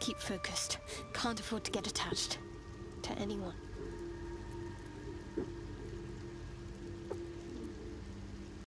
keep focused. Can't afford to get attached to anyone.